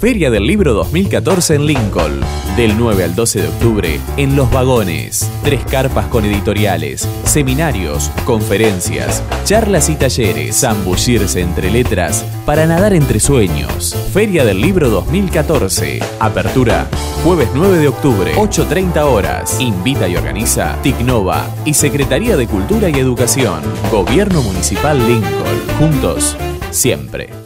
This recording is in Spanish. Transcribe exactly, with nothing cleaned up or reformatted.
Feria del Libro dos mil catorce en Lincoln. Del nueve al doce de octubre en Los Vagones. Tres carpas con editoriales, seminarios, conferencias, charlas y talleres. Zambullirse entre letras para nadar entre sueños. Feria del Libro dos mil catorce. Apertura jueves nueve de octubre, ocho treinta horas. Invita y organiza Ticnova y Secretaría de Cultura y Educación. Gobierno Municipal Lincoln. Juntos, siempre.